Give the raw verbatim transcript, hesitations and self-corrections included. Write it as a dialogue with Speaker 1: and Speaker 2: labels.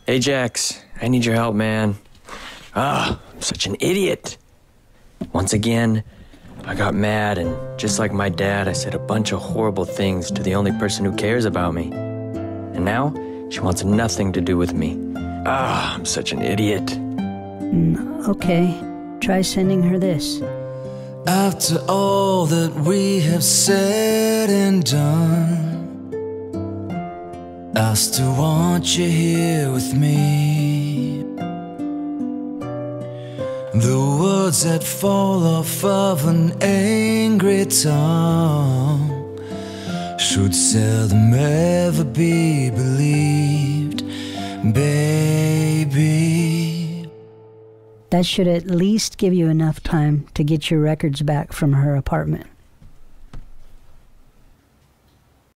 Speaker 1: Ajax, I need your help, man. Ah, I'm such an idiot. Once again, I got mad, and just like my dad, I said a bunch of horrible things to the only person who cares about me. And now, she wants nothing to do with me. Ah, I'm such an idiot.
Speaker 2: Mm, okay, try sending her this.
Speaker 3: After all that we have said and done, I still want you here with me. The words that fall off of an angry tongue should seldom ever be believed, baby.
Speaker 2: That should at least give you enough time to get your records back from her apartment.